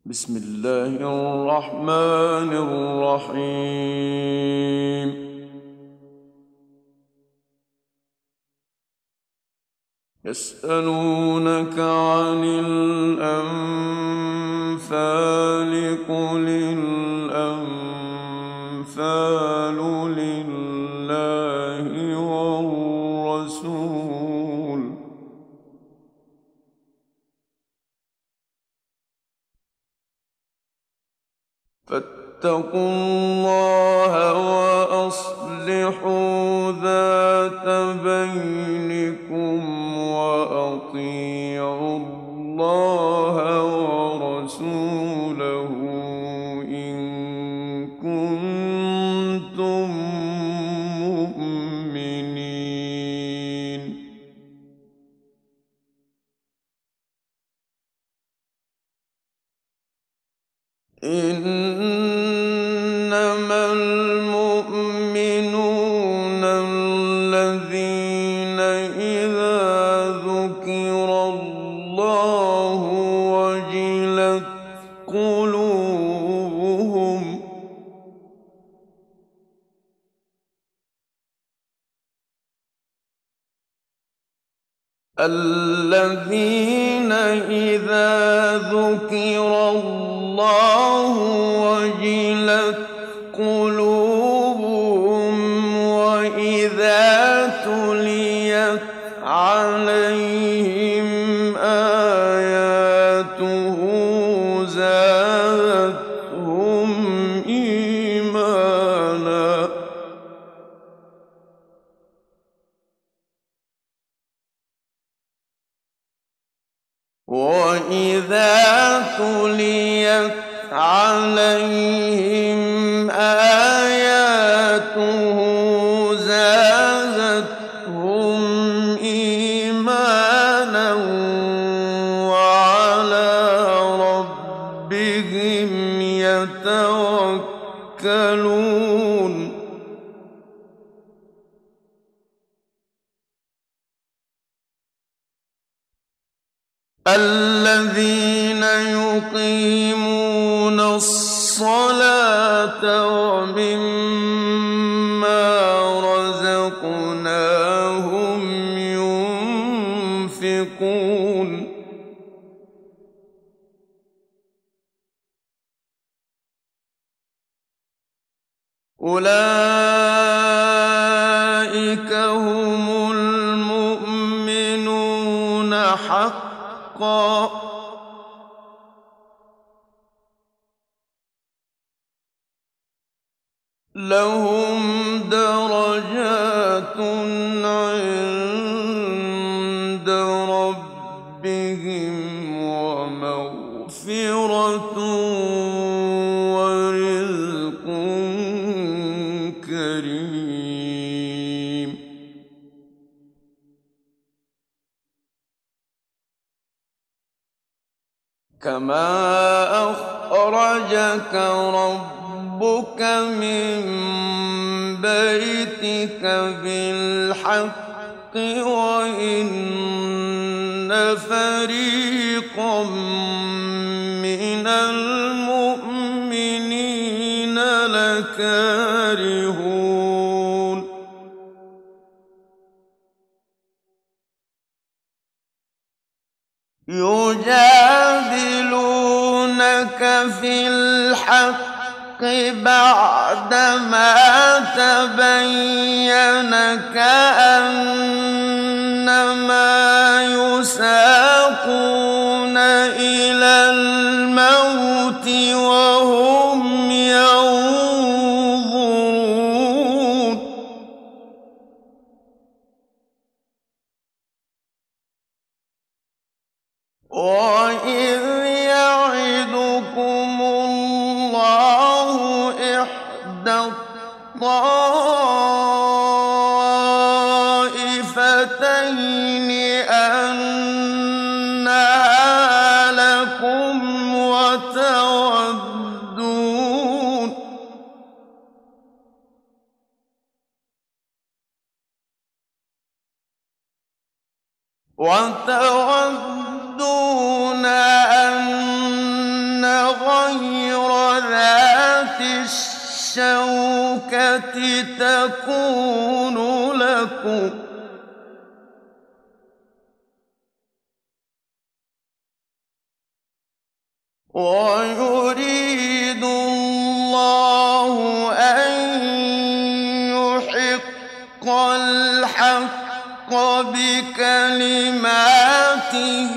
بسم الله الرحمن الرحيم. يسألونك عن الأنفال قل الأنفال لله والرسول فاتقوا الله وأصلحوا ذات بينكم وأطيعوا الله ورسوله إن كنتم مؤمنين. إنما المؤمنون الذين إذا ذكر الله وجلت قلوبهم الذين إذا ذكر الله وجلت قلوبهم وإذا تليت عليهم آياته زادتهم إيمانا وإذا تليت عليهم آياته زادتهم إيمانا وعلى ربهم يتوكلون. الذين يقيمون الصلاة ومما رزقناهم ينفقون أولئك هم المؤمنون حقا لهم درجات عند ربهم ومغفرة ورزق كريم. كما أخرجك ربك من بيتك بالحق وإن فريقا من المؤمنين لكارهون. يجادلونك في الحق بعدما تبين كأنما يساقون إلى الموت وهم ينظرون. وإذ يعدكم الله إحدى الطائفتين أنها لكم وتودون أن غَيْرَ ذَاتِ الشَّوْكَةِ تَكُونُ لَكُمْ ۖ وَيُرِيدُ اللَّهُ أَن يُحِقَّ الْحَقَّ بِكَلِمَاتِهِ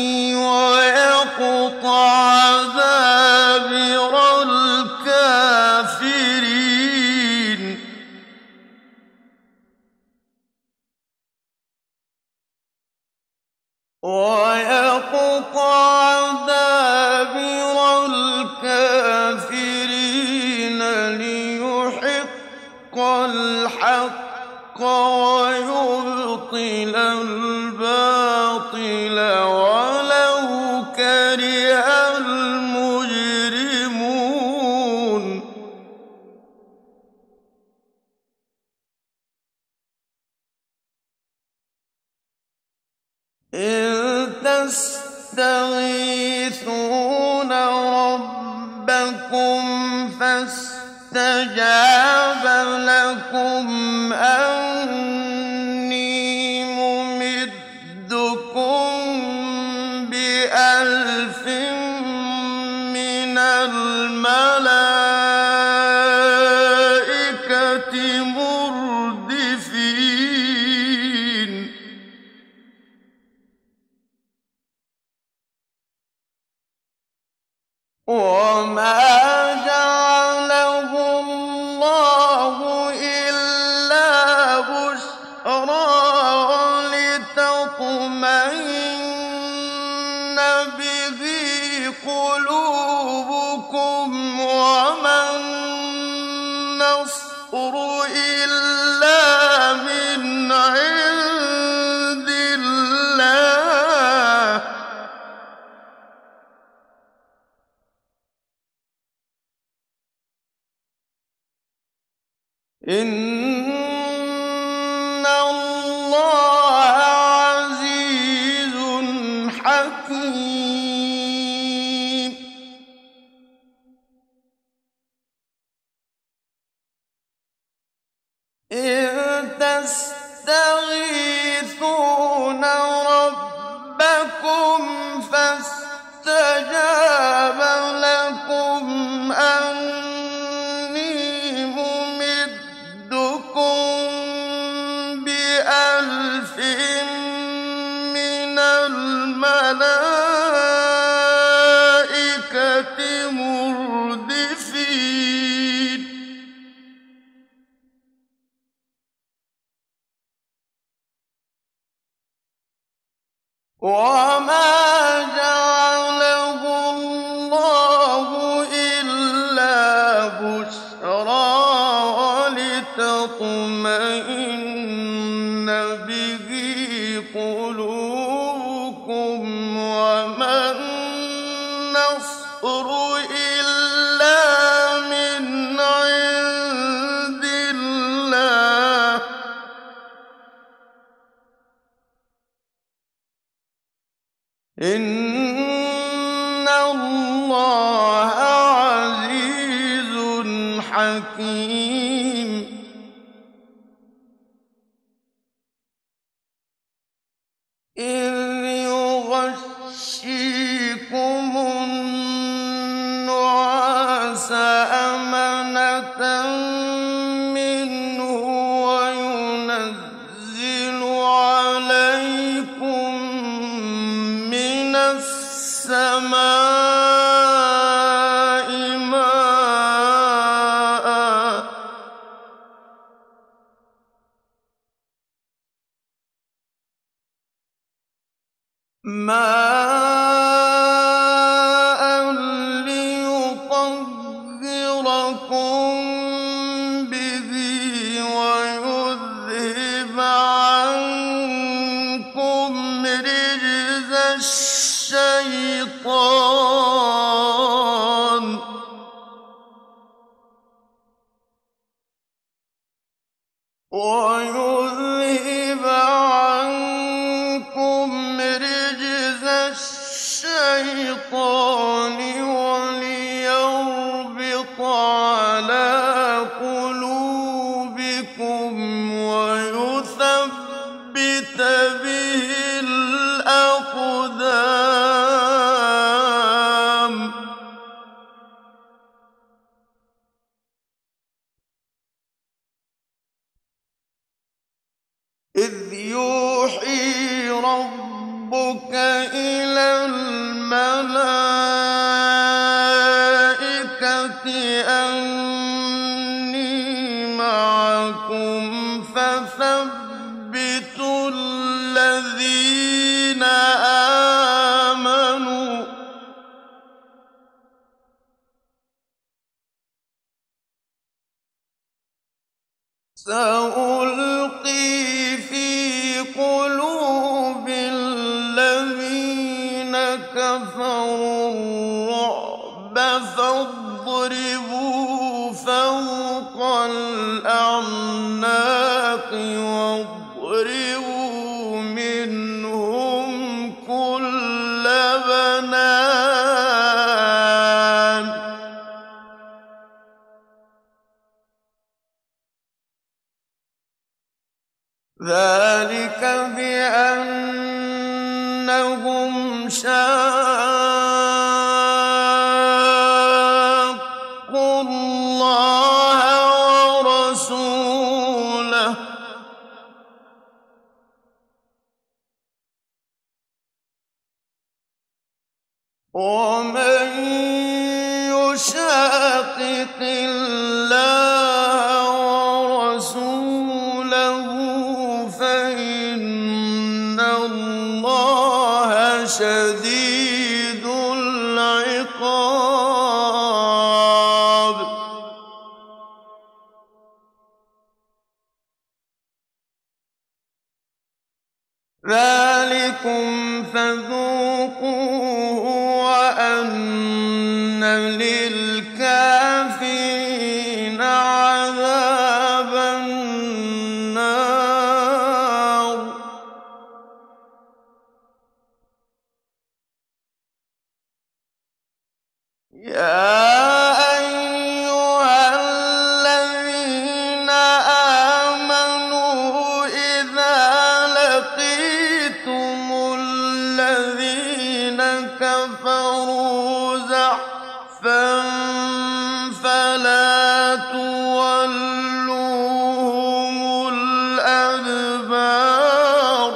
وَيَقْطَعَ دَابِرَ الْكَافِرِينَ لِيُحِقَّ الْحَقَّ وَيُبْطِلَ الْبَاطِلَ وَلَوْ كَرِهَ الْمُجْرِمُونَ إِن تَسْتَغِيثُونَ رَبَّكُمْ فَاسْتَجَابَ لَكُمْ أَنِّي مُمِدُّكُم بِأَلْفٍ مِّنَ الْمَلَائِكَةِ مُرْدِفِينَ وَمَا جَعَلَهُ اللَّهُ إِلَّا بُشْرَىٰ وَلِتَطْمَئِنَّ بِهِ قُلُوبُكُمْ ۚ وَمَا النَّصْرُ إِلَّا مِنْ عِندِ اللَّهِ ۚ إِنَّ اللَّهَ عَزِيزٌ حَكِيمٌ إِن تَسْتَغِيثُونَ رَبَّكُمْ فَاسْتَجَابَ لَكُمْ أَنِّي مُمِدُّكُم بِأَلْفٍ مِّنَ الْمَلَائِكَةِ مُرْدِفِينَ وَمَا جَعَلَهُ اللَّهُ إِلَّا بُشْرَىٰ وَلِتَطْمَئِنَّ بِهِ قُلُوبُكُمْ ۚ وَمَا النَّصْرُ إِلَّا مِنْ عِندِ اللَّهِ ۚ إِنَّ اللَّهَ عَزِيزٌ حَكِيمٌ إِذْ يُغَشِّيكُمُ النُّعَاسَ أَمَنَةً مِّنْهُ وَيُنَزِّلُ عَلَيْكُم مِّنَ السَّمَاءِ مَاءً لِّيُطَهِّرَكُم بِهِ وَيُذْهِبَ عَنكُمْ رِجْزَ الشَّيْطَانِ ولتطمئن أني معكم فثبتوا الذين آمنوا سألقي في قلوب الذين كفروا الرعب فاضربوا فوق الأعناق واضربوا منهم كل بنان ذلك بأنهم شاقوا الله ورسوله ومن يشاقق الله ورسوله فإن الله شديد العقاب ذلكم فذوقوه وأن للكافرين عذاب النار يا أيها الذين آمنوا إذا لقيتم الذين كفروا زحفا فلا تولوهم الأدبار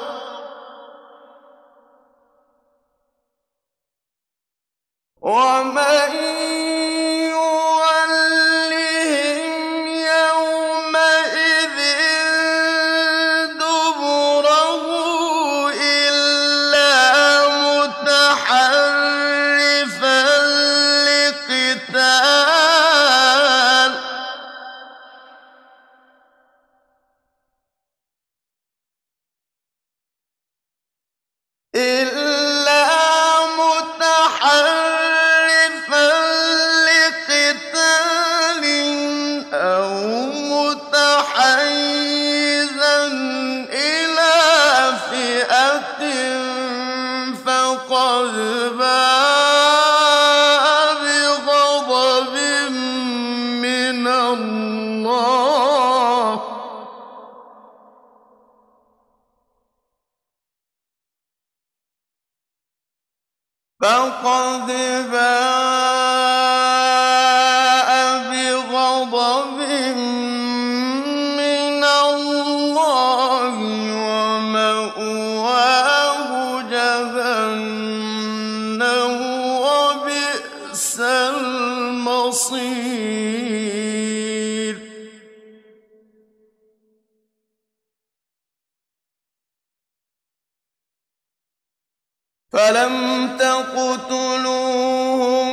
ومن يولهم يومئذ دبره إلا متحرفا لقتال أو متحيزا إلى فئة فقد باء بغضب من الله فقد باء بغضب من الله ومأواه جهنم وبئس المصير فلم تقتلوهم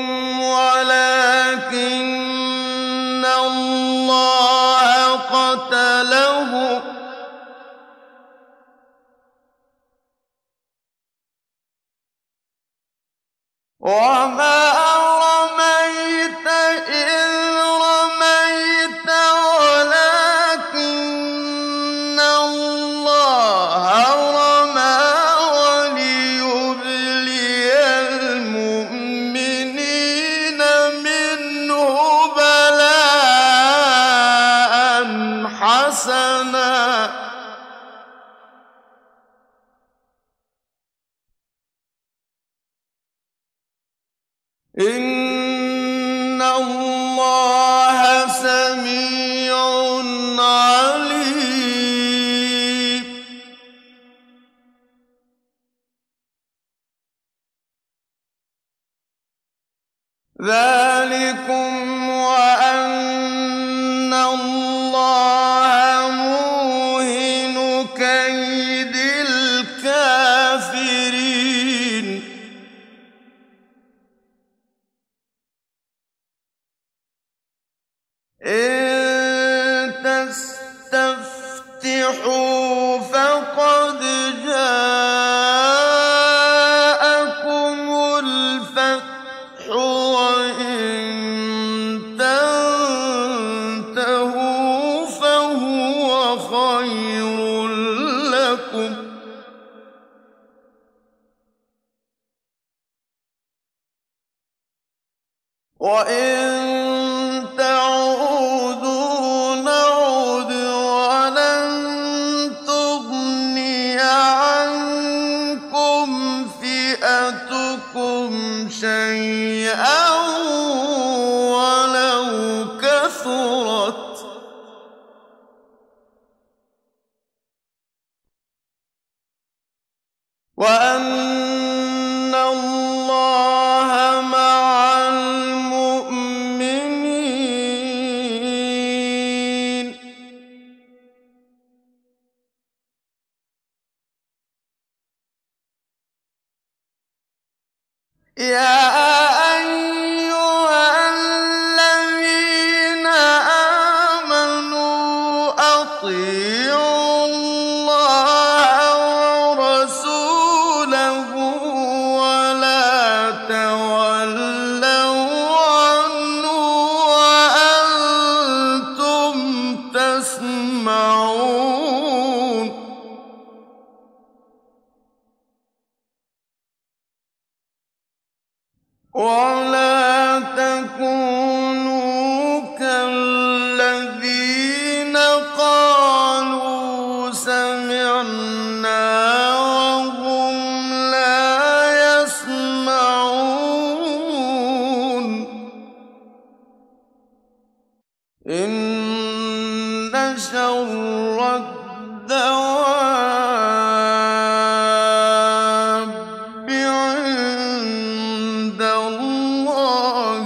ولكن الله قتلهم وما رميت إذ رميت ولكن الله رمى وليبلي المؤمنين منه بلاء حسنا إن الله سميع عليم ذلكم إن تستفتحوا فقد جاءكم الفتح وإن تنتهوا فهو خير لكم وإن تعودوا نعد ولن تغني عنكم فئتكم شيئا ولو كثرت وأن الله مع المؤمنين يا أيها الذين آمنوا أطيعوا الله ورسوله ولا تولوا عنه وأنتم تسمعون ولا تكونوا كالذين قالوا سمعنا وهم لا يسمعون إن شر الدواب عند الله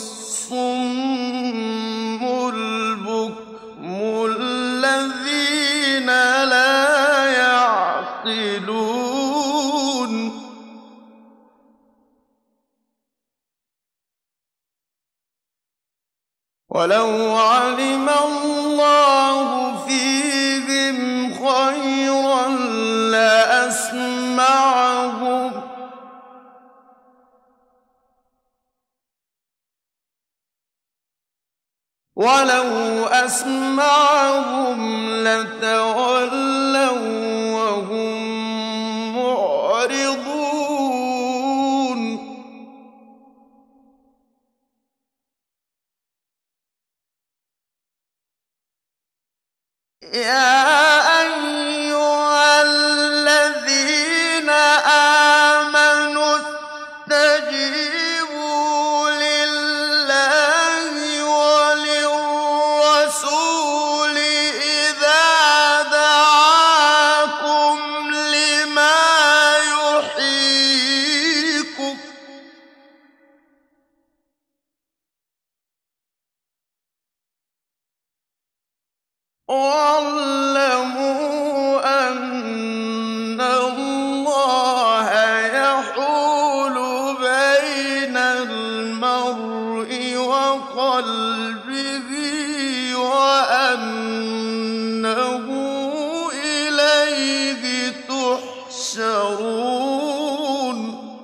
الصم البكم الذين لا يعقلون ولو علم الله فيهم خيرا لأسمعهم ولو أسمعهم لتولوا وهم معرضون يا أيها الذين آمنوا استجيبوا لله وللرسول إذا دعاكم لما يحييكم واعلموا أن الله يحول بين المرء وقلبه وأنه إليه تحشرون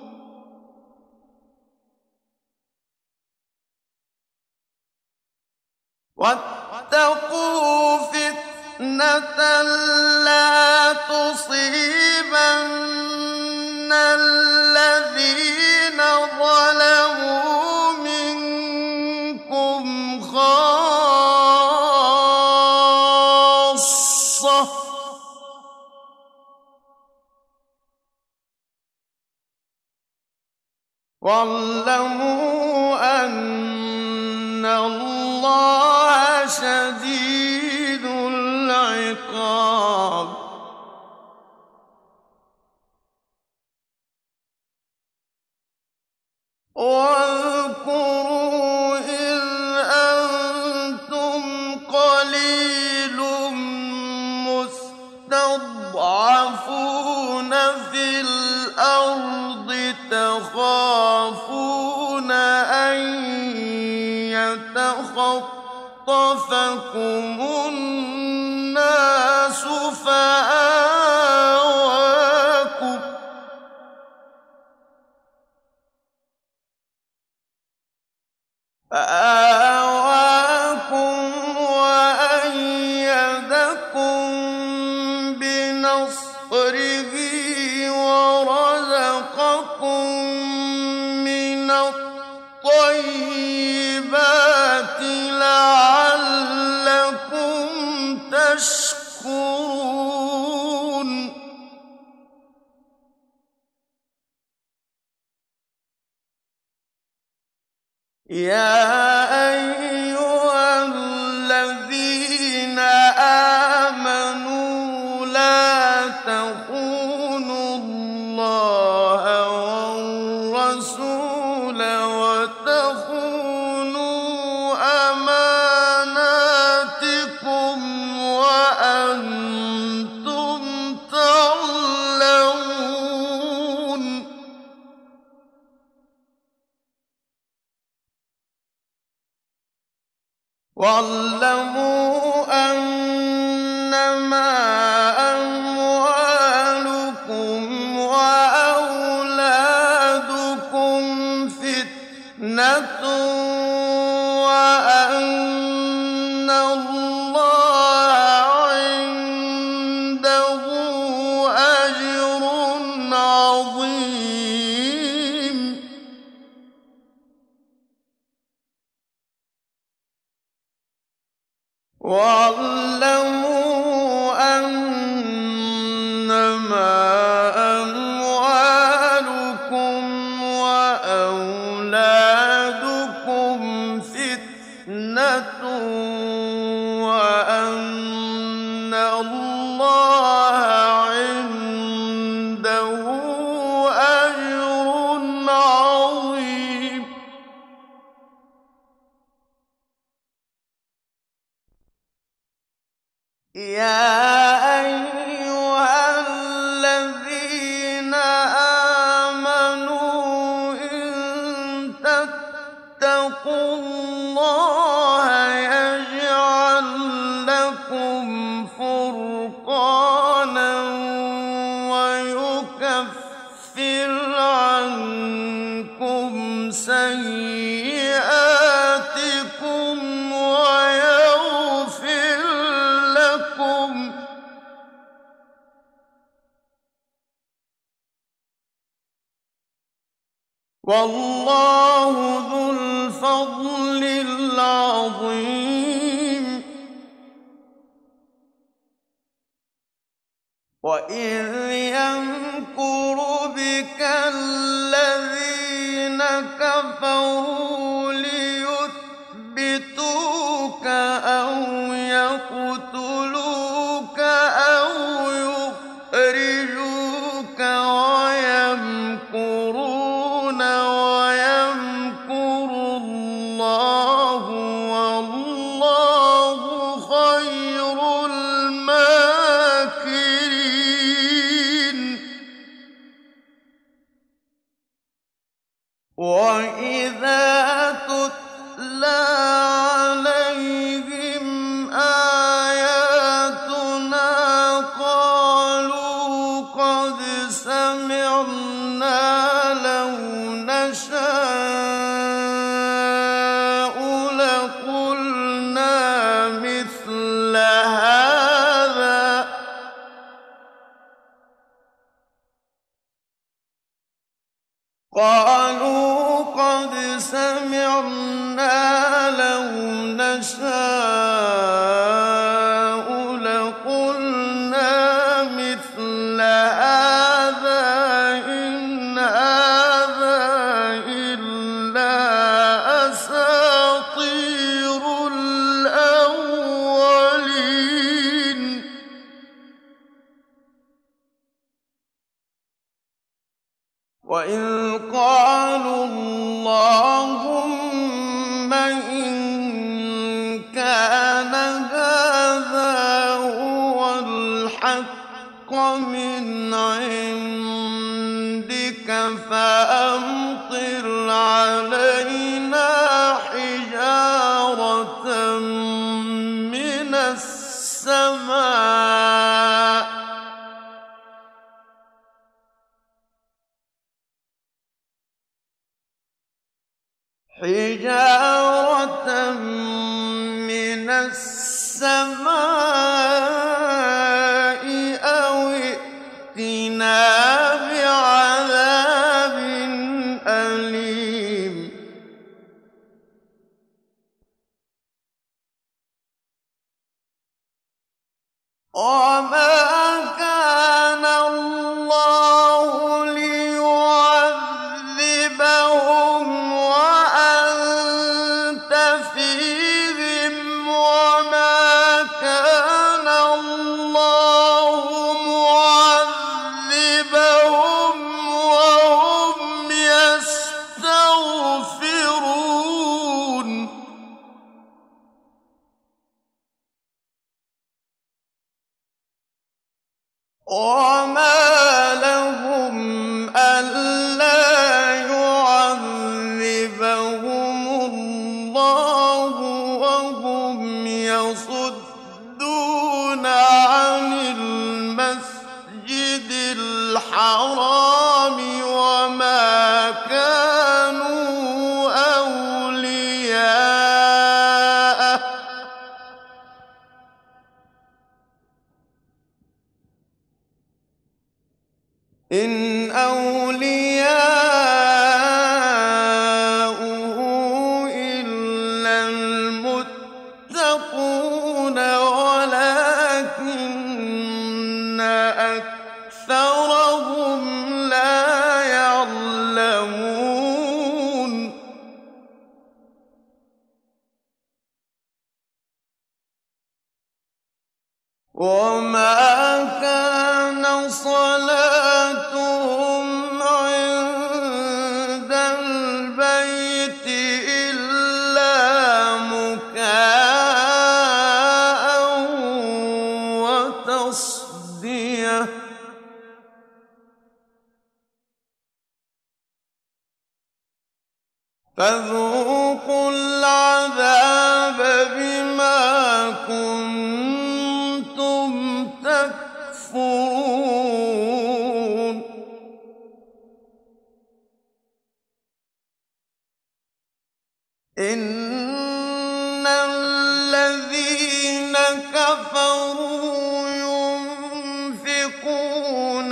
واتقوا فتنة لا تصيبن الذين ظلموا منكم خاصة واعلموا أن الله شديد العقاب واذكروا إذ أنتم قليل مستضعفون في الأرض تخافون أن يتخطفكم اصْطَفَكُمُ النَّاسُ فآواكم وأيدكم بنصره ورزقكم من الطيبات لعلكم تشكرون يا أيها الذين آمنوا لا تخونوا الله والرسول وتخونوا أماناتكم وأنتم تعلمون واعلموا أنما أموالكم وأولادكم فتنة وأن الله عنده أجر عظيم واعلموا أنما أموالكم وأولادكم فتنة وأن الله عنده أجر عظيم يا أيها الذين آمنوا إن تتقوا الله يجعل لكم فرقانا ويكفر عنكم سيئاتكم ويغفر لكم والله ذو الفضل العظيم وإذ يمكر بك الذين كفروا ليثبتوك أو يقتلوك أو يخرجوك ويمكرون ويمكر الله والله خير الماكرين وإذا تتلى عليهم آياتنا قالوا قد سمعنا لو نشاء لقلنا مثل هذا قالوا قد سمعنا حِجَارَةً مِّنَ السَّمَاءِ أَوْ ائْتِنَا بِعَذَابٍ أَلِيمٍ وَمَا كَانَ اللَّهُ لِيُعَذِّبَهُمْ وَأَنتَ فِيهِمْ وَمَا كَانَ اللَّهُ مُعَذِّبَهُمْ وَهُمْ يَسْتَغْفِرُونَ وَمَا لَهُمْ أَلَّا يُعَذِّبَهُمُ اللَّهُ وَهُمْ يَصُدُّونَ عَنِ الْمَسْجِدِ الْحَرَامِ وَمَا كَانُوا أَوْلِيَاءَهُ إِنْ أَوْلِيَاؤُهُ إِلَّا الْمُتَّقُونَ وَلَٰكِنَّ أَكْثَرَهُمْ لَا يَعْلَمُونَ وَمَا كَانَ صَلَاتُهُمْ عِندَ الْبَيْتِ إِلَّا مُكَاءً وَتَصْدِيَةً فَذُوقُوا الْعَذَابَ بِمَا كُنتُمْ تَكْفُرُونَ إِنَّ الَّذِينَ كَفَرُوا يُنفِقُونَ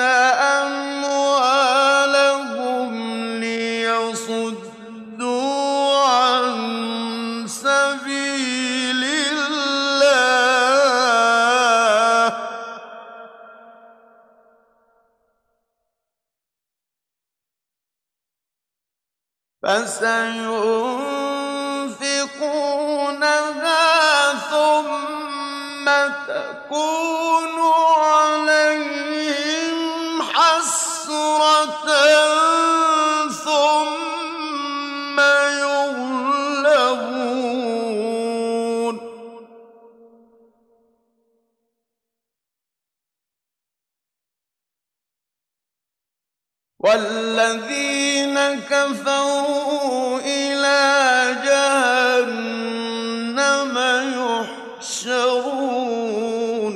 أَمْوَالَهُمْ لِيَصُدُّوا عَن سَبِيلِ اللَّهِ فَسَيُنفِقُونَهَا ثُمَّ تَكُونُ عَلَيْهِمْ حَسْرَةً ثُمَّ يُغْلَبُونَ وَالَّذِينَ كَفَرُوا إِلَىٰ جَهَنَّمَ يُحْشَرُونَ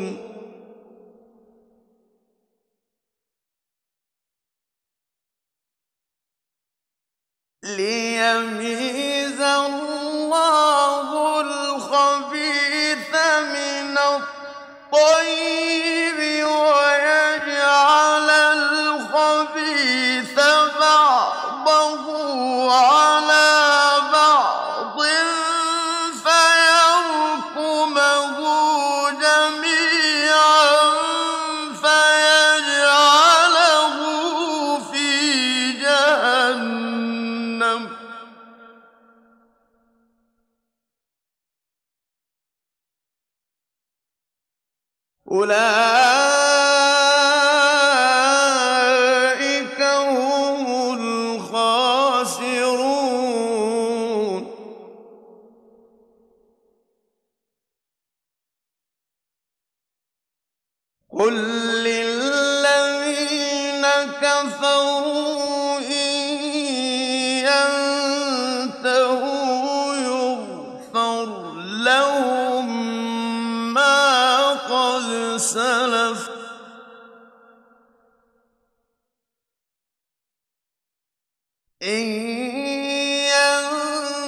لِيَمِيزَ اللَّهُ الْخَبِيثَ مِنَ الطَّيِّبِ وَيَجْعَلَ الْخَبِيثَ بَعْضَهُ عَلَىٰ بَعْضٍ فَيَرْكُمَهُ جَمِيعًا فَيَجْعَلَهُ فِي جَهَنَّمَ أُولَٰئِكَ هُمُ الْخَاسِرُونَ قُل لِّلَّذِينَ كَفَرُوا إِن يَنتَهُوا يُغْفَرْ لَهُم مَّا قَدْ سَلَفَ إِن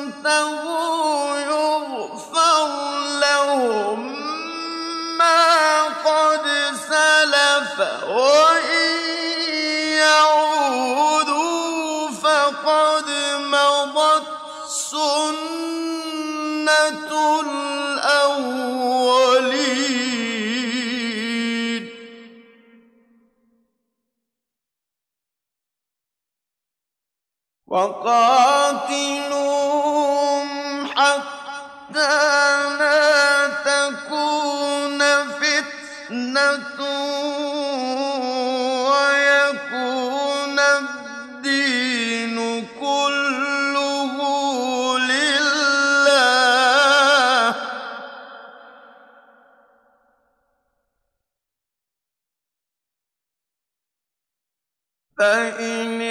الأولين وقاتلوهم حتى لا تكون فتنة ويكون الدين كله لله فإن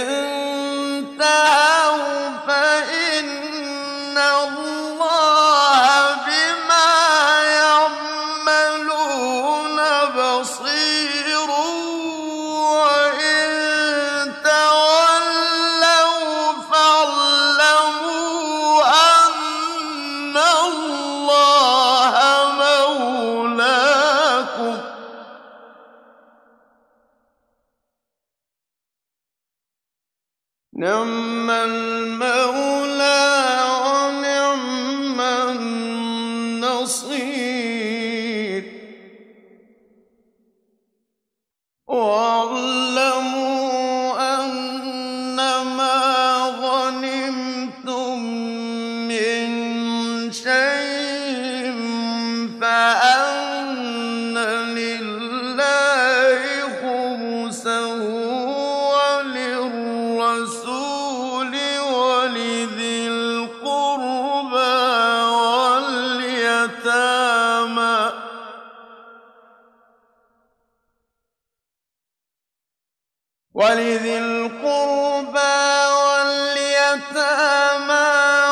انتهوا فإن الله بما يعملون بصير وإن تولوا فاعلموا أن الله مولاكم نعم المولى ونعم النصير واعلموا أنما غنمتم من شيء فأن لله خمسه وللرسول ولذي القربى واليتامى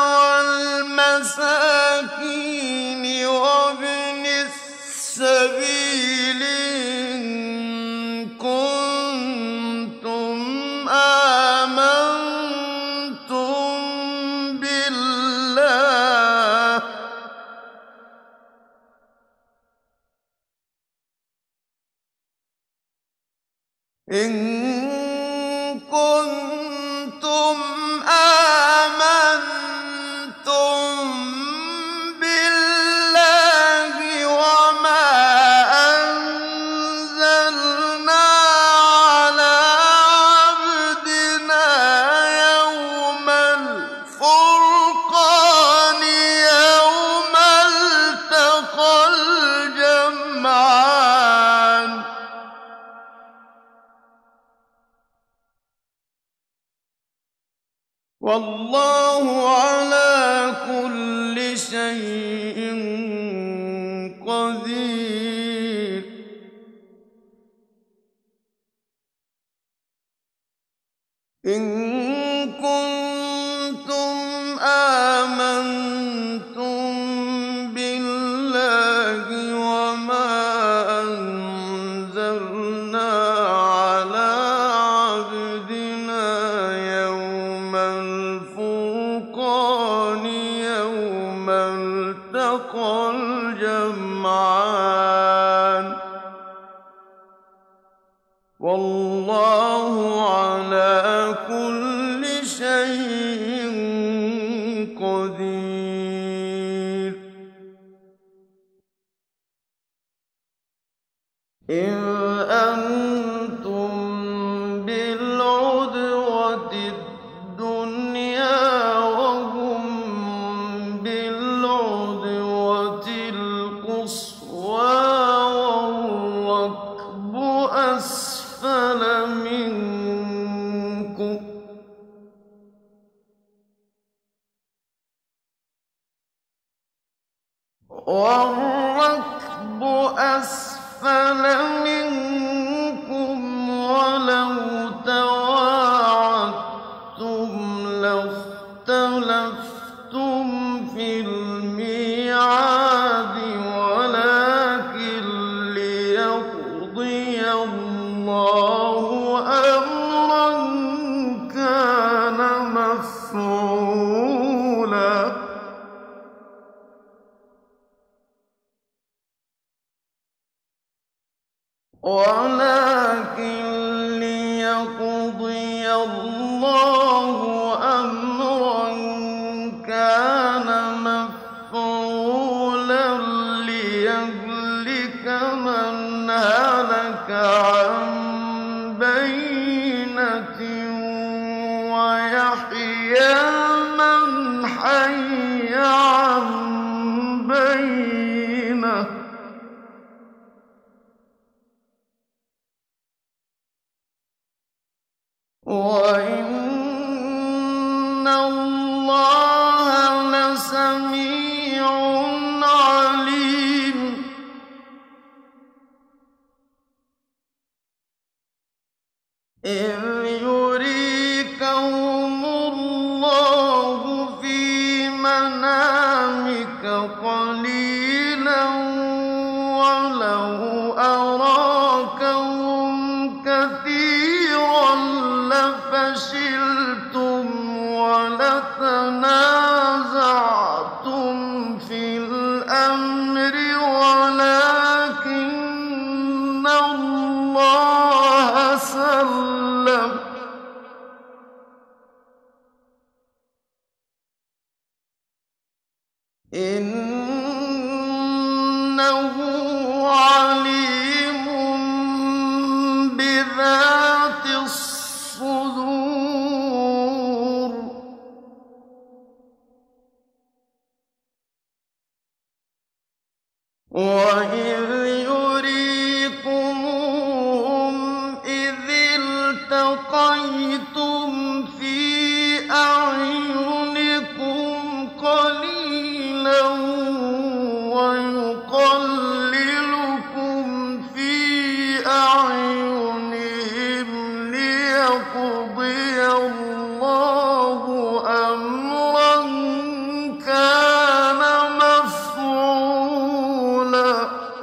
والمساكين وابن السبيل إن كنتم آمنتم بالله إن كنتم آمنتم بالله وما أنزلنا على عبدنا يوم الفرقان يوم التقى الجمعان والله على كل شيء قدير إن كنتم آمنتم بالله وما أنزلنا على عبدنا يوم الفرقان يوم التقى الجمعان والله على كل شيء قدير إذ أنتم بالعدوة الدنيا وهم بالعدوة القصوى والركب أسفل منكم ولو تواعدتم لاختلفتم في الميعاد ولكن ليقضي الله أمرا كان مفعولا ولكن ليقضي الله أمرا كان عن بينة وإن الله لسميع عليم إذ يريكهم الله في منامك قليلا ولو أراكهم كثيرا لفشلتم ولتنازعتم في الأمر ولكن الله سلم إنه عليم بذات الصدور وإذ يريكمهم إذ التقيتم في أعينكم قليلا ويقللكم في أعينهم ليقضي الله أمرا كان مفعولا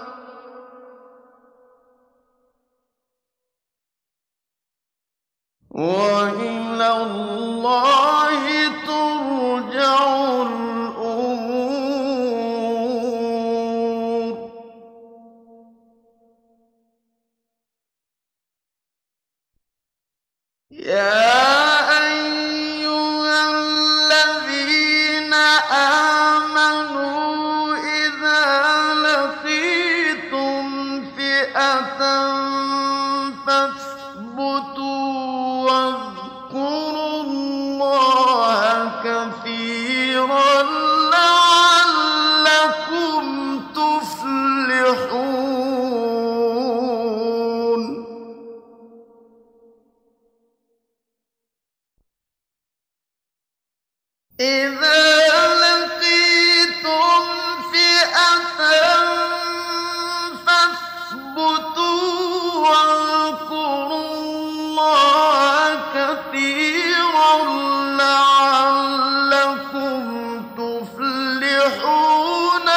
وإلى الله ترجع الأمور يا أيها الذين آمنوا إذا لقيتم فئة فاثبتوا واذكروا الله كثيرا لعلكم تفلحون إذا لقيتم فئة فاثبتوا واذكروا الله كثيرا لعلكم تفلحون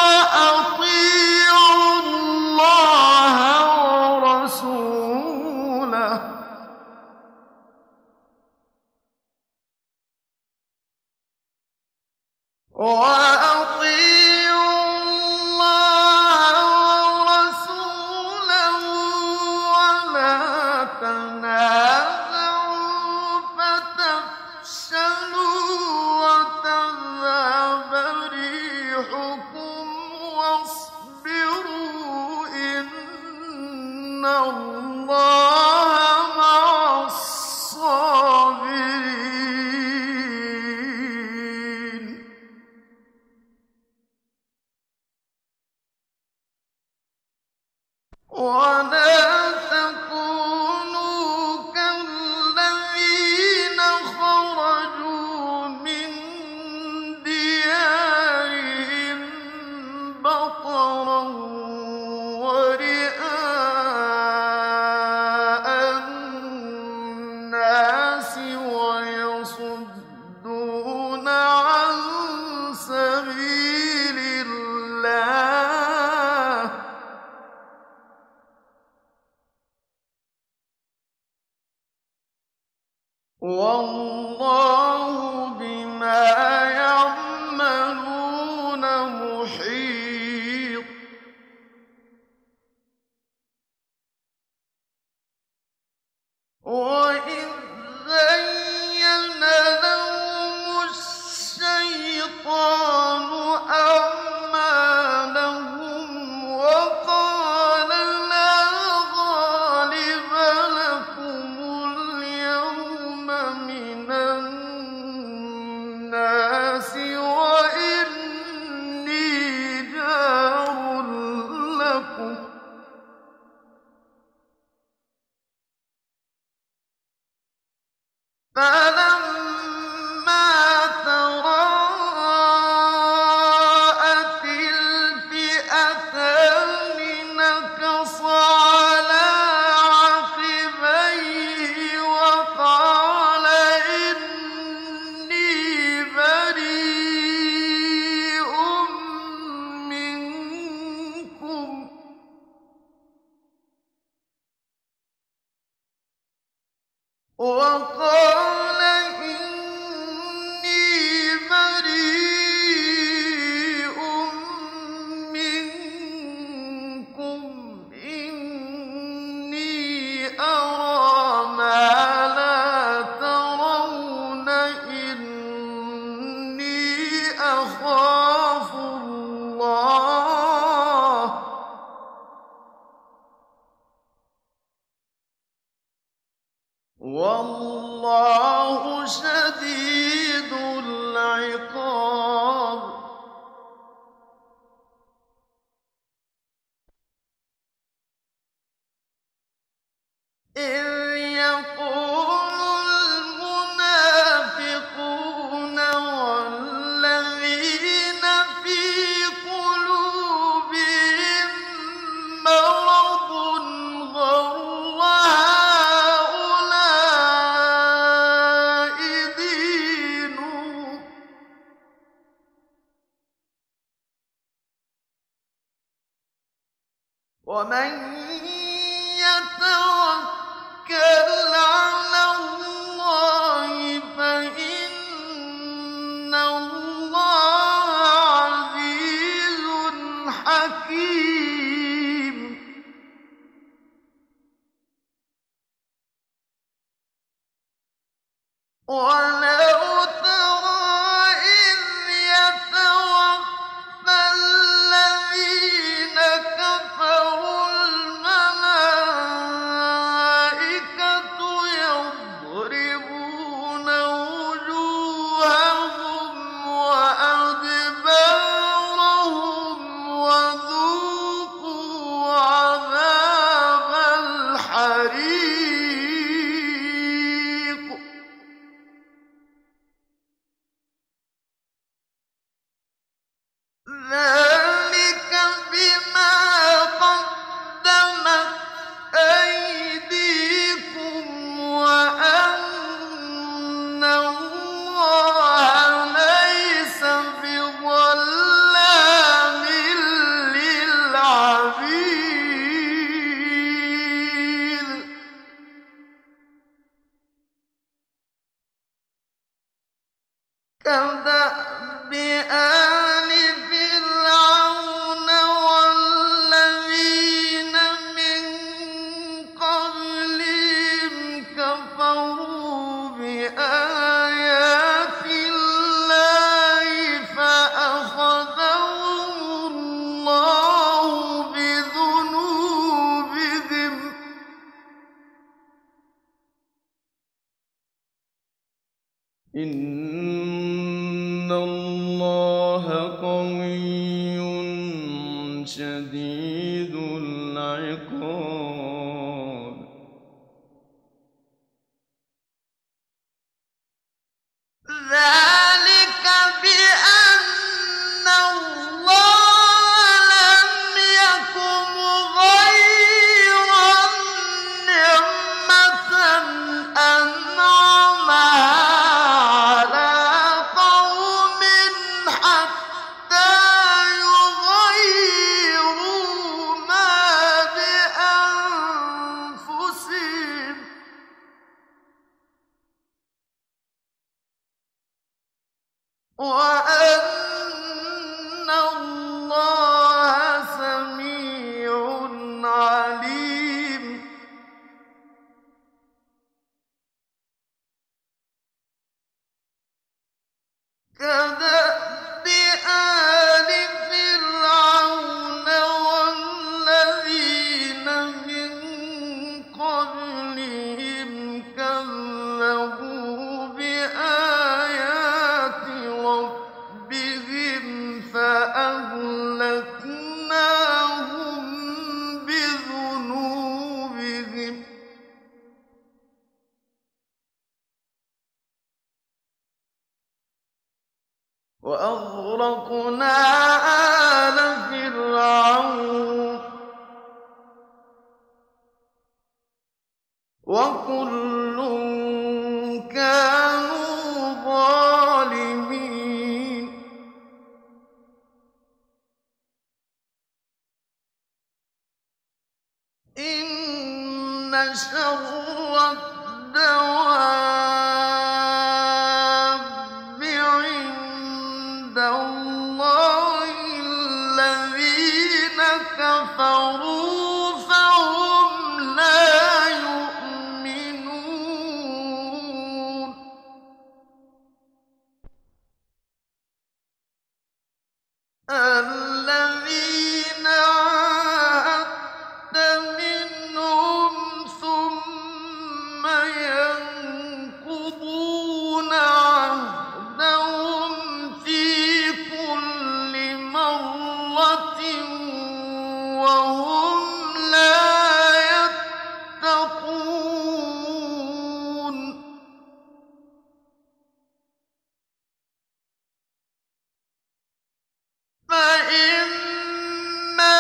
وأطيعوا الله ورسوله ولا تنازعوا فتفشلوا وتذهب ريحكم واصبروا إن الله مع الصابرين ولا تكونوا كالذين خرجوا من ديارهم بطرا ورئاء الناس ويصدون عن سبيل الله والله بما يعملون محيط وإذ زين لهم الشيطان أعمالهم وقال لا غالب لكم اليوم من الناس وإني يخاف الله والله شديد العقاب إذ يقول المنافقون والذين في قلوبهم مرض غر هؤلاء دينهم ومن يتوكل على الله فإن الله عزيز حكيم ولو ترى إذ يتوفى الذين كفروا الملائكة يضربون وجوههم وأدبارهم وذوقوا عذاب الحريق ذلك بما قدمت أيديكم وأن الله ليس بظلام للعبيد كدأب آل فرعون والذين من قبلهم كفروا بآيات الله فأخذهم الله بذنوبهم إن الله قوي شديد العقاب ذلك بأن الله لم يكن مغيرا نعمة أنعمها على قوم حتى يغيروا ما بأنفسهم وأن الله سميع عليم كدأب آل فرعون والذين من قبلهم كذبوا بآيات ربهم فأهلكناهم بذنوبهم وأغرقنا آل فرعون وكل كانوا ظالمين إن شر الدواب عند الله الذين كفروا فهم لا يؤمنون الذين عاهدت منهم ثم ينقضون عهدهم في كل مرة وهم لا يتقون فإما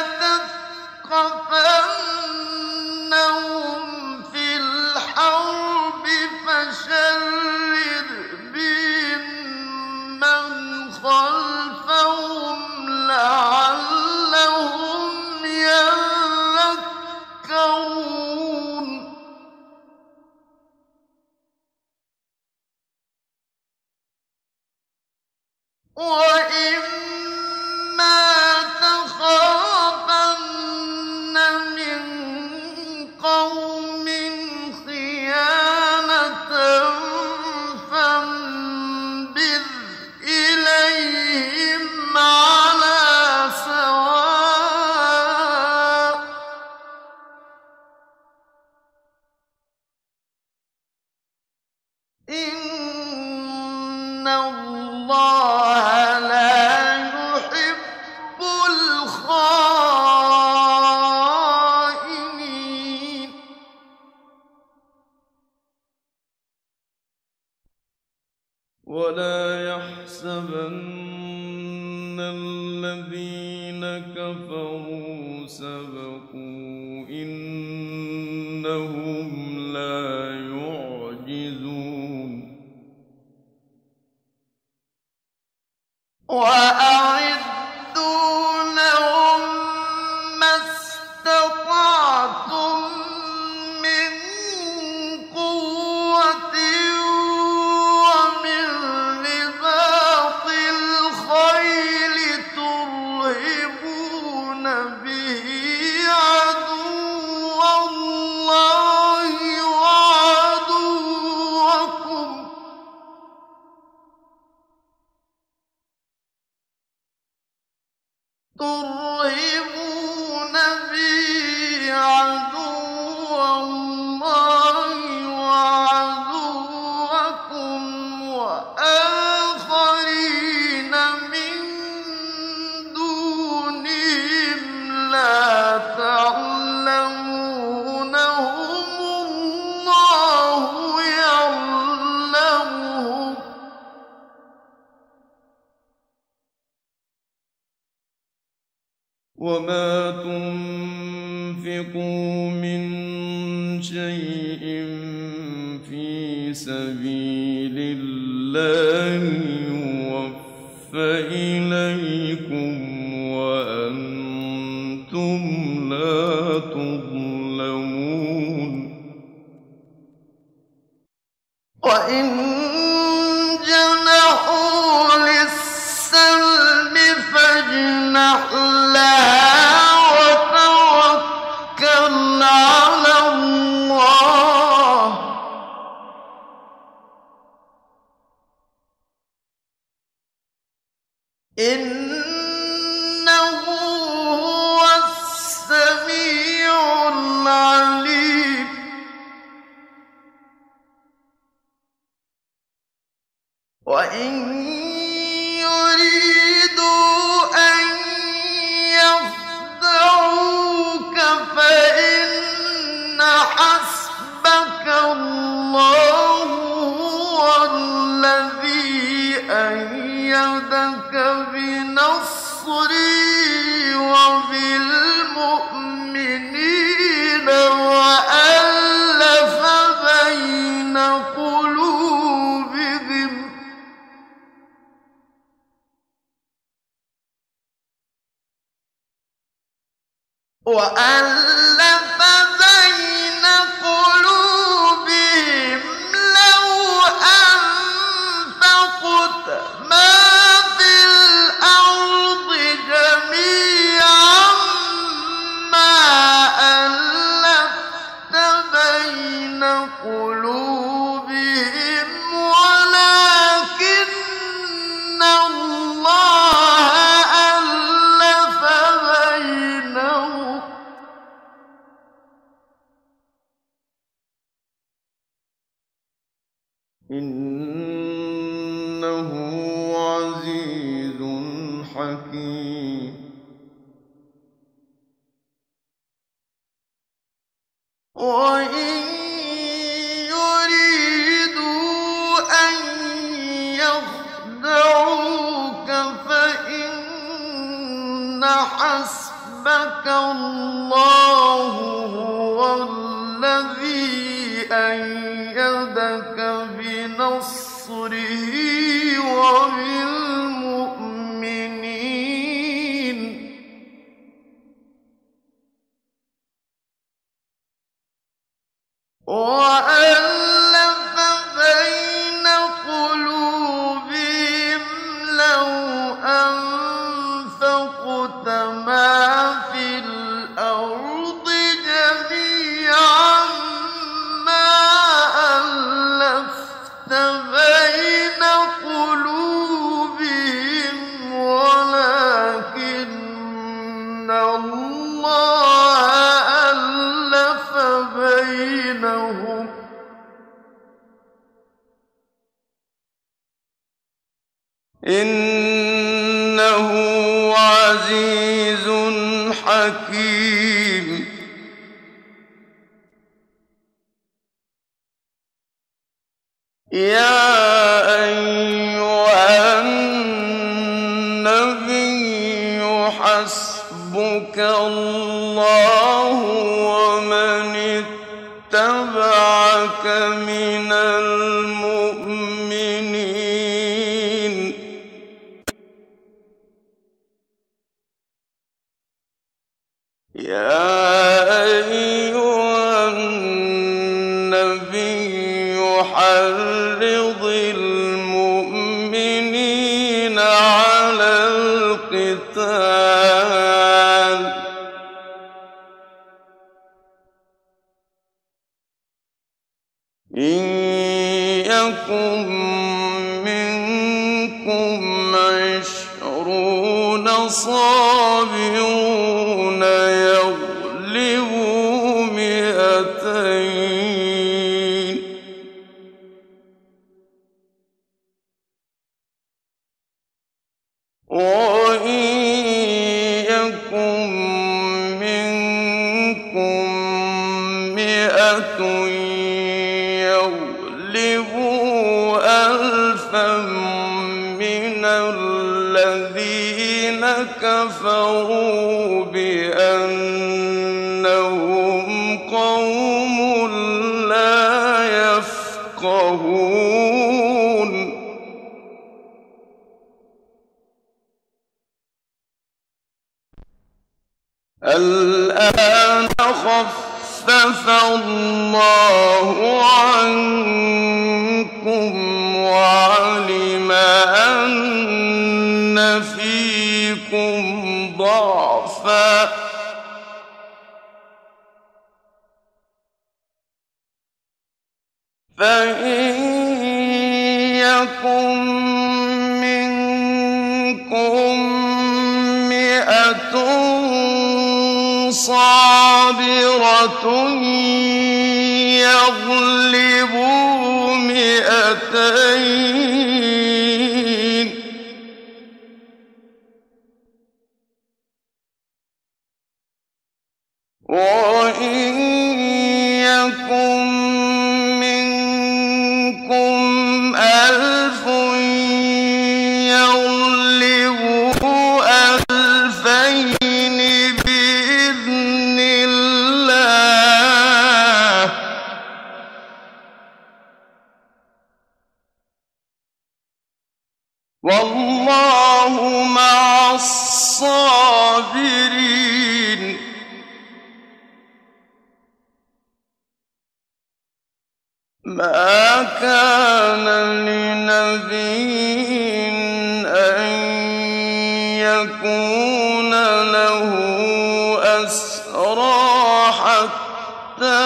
تثقفنهم في الحرب فشرد بهم من خلفهم لعلهم يذكرون وإما تخافن من قوم خيانة فانبذ إليهم على سواء إن الله لا يحب الخائنين ولا يحسبن الذين كفروا سبقوا إنهم لا يعجزون وأعدوا لهم ما استطعتم من قوة ومن رباط الخيل ترهبون به عدو الله وعدوكم ترهبون به عدو الله وعدوكم وآخرين من دونهم لا تعلمونهم الله يعلمهم وما تنفقوا من شيء في سبيل الله يوفى إليكم وأنتم لا تظلمون وإن جنحوا للسلم فاجنح لها وتوكل على الله إنه هو السميع العليم وإن يريدوا أن يخدعوك فإن حسبك الله هو الذي أيدك بنصره وبالمؤمنين وألف بين قلوبهم لو أنفقت ما في الأرض جميعا ما ألفت بين قلوبهم ولكن الله إنه عزيز حكيم وإن يريدوا أن يخدعوك فإن حسبك الله هو الذي أيدك بنصره وبالمؤمنين وألف بين قلوبهم لو أنفقت ما في الأرض جميعا ما ألفت بين قلوبهم ولكن الله ألف بينهم إنه عزيز حكيم يا أيها النبي حسبك الله ومن اتبعك من المؤمنين يا أيها النبي حرض المؤمنين على القتال إن يكن منكم 20 صابرون يغلبوا 200 وإن يكن منكم 100 يغلبوا 1000 من الذين كفروا بأنهم قوم لا يفقهون الآن خفف الله عنكم وعلم أن فيكم ضعفا فإن يكن منكم 100 صابرة يغلبوا 200 وإن يكن منكم 1000 يغلبوا 2000 بإذن الله والله مع الصابرين ما كان لنبي أن يكون له أسرى حتى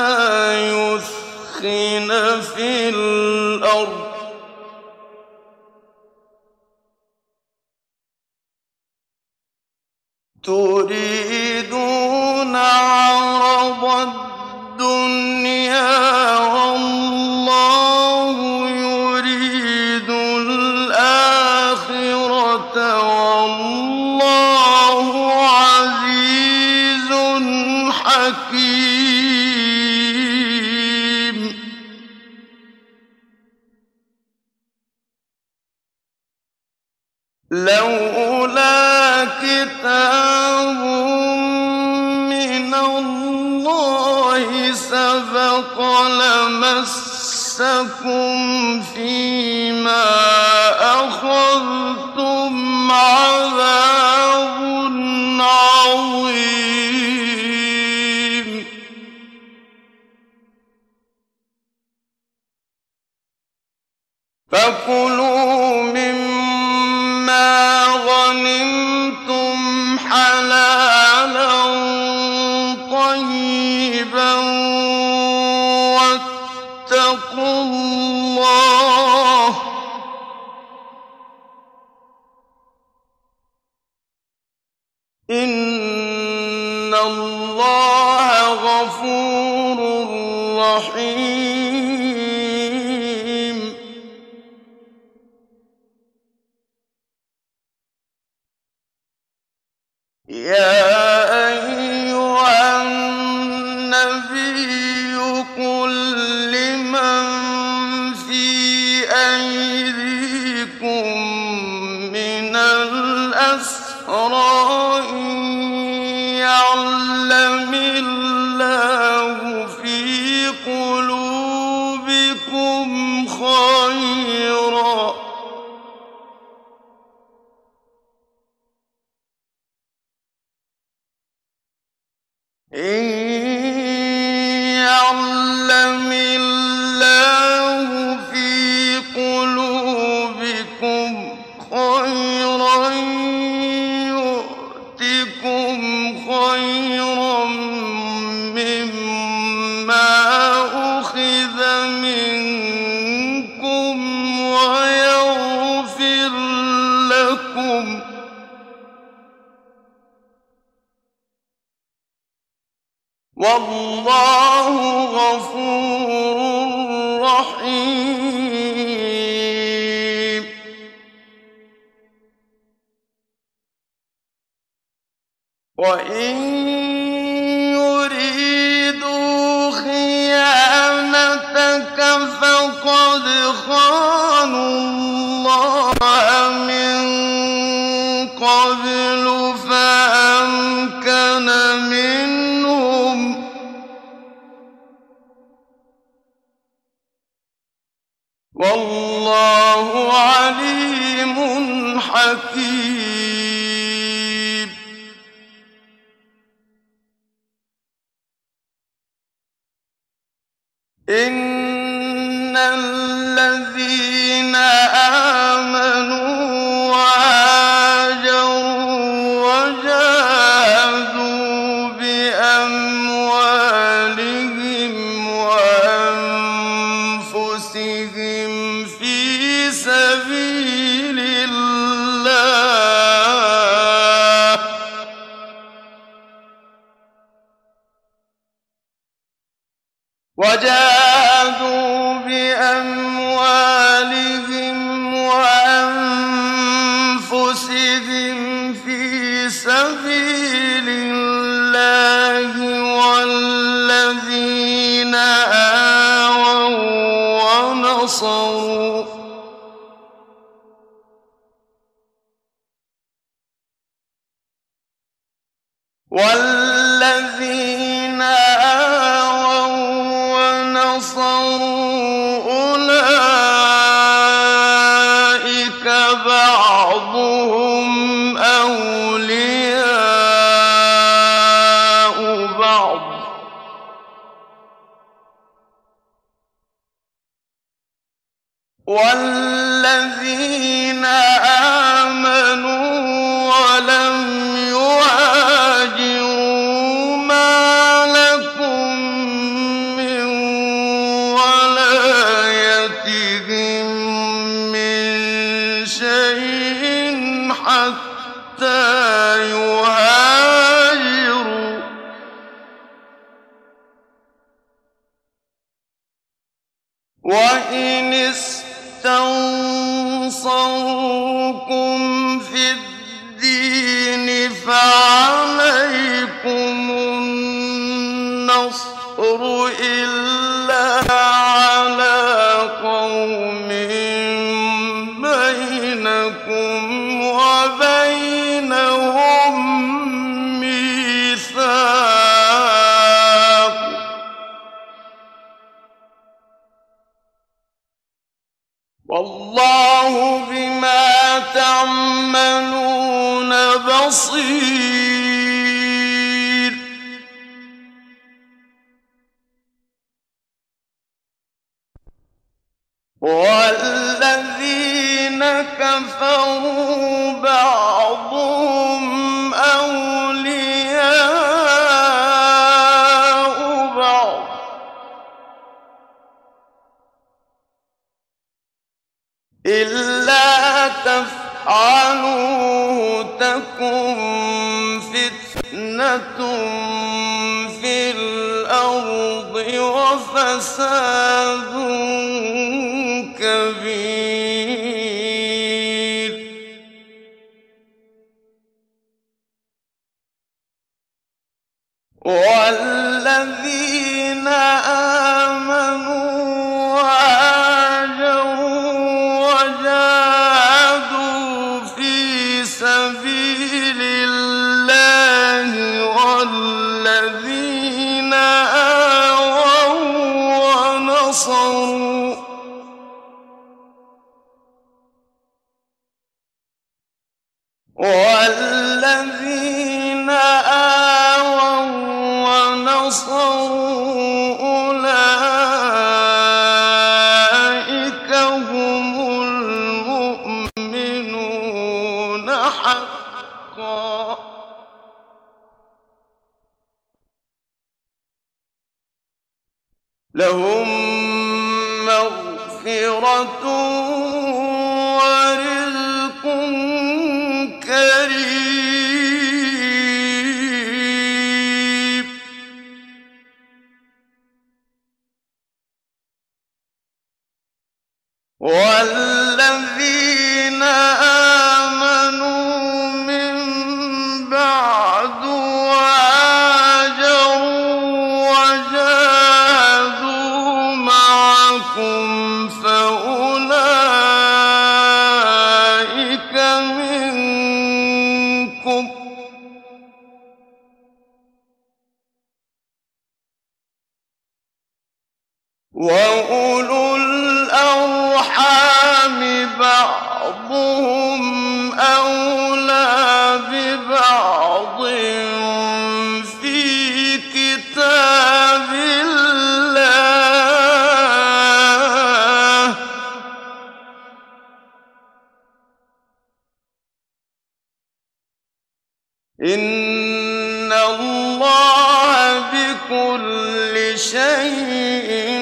يثخن في الأرض تريدون عرض الدنيا والله يريد كتاب من الله سبق لمسكم فيما أخذتم عذاب عظيم فكلوا مما غنمتم حلالا طيبا واتقوا الله إن الله غفور رحيم يا أيها النبي قل لمن في أيديكم من الأسرى إن يعلم الله في قلوبكم خيرا إن يعلم الله في قلوبكم خيرا يؤتكم خيرا مما أخذ منكم ويغفر لكم والله غفور رحيم وإن يريدوا خيانتك فقد خانوا الله من قبل فأمكن منهم والله عليم حكيم إن الذين آمنوا وهاجروا وجاهدوا بأموالهم وأنفسهم في سبيل الله والذين آووا ونصروا أولئك بعضهم أولياء بعض والذين آمنوا ولم يهاجروا ما لكم من ولايتهم من شيء حتى يهاجروا وإن استنصروكم في الدين فعليكم النصر إلا على قوم بينكم وبينهم والله بما تعملون بصير. والذين كفروا بعضهم أولياء بعض إلا تفعلوه تكن فتنة في الأرض وفساد كبير. والذين آمنوا وهاجروا وجاهدوا في سبيل الله والذين آووا ونصروا أولئك هم المؤمنون حقا. لهم مغفرة ورزق كريم. والذين آمنوا من بعد وهاجروا وجاهدوا معكم فأولئك منكم وأولو الأرحام بعضهم أولى ببعض في كتاب الله إن الله بكل شيء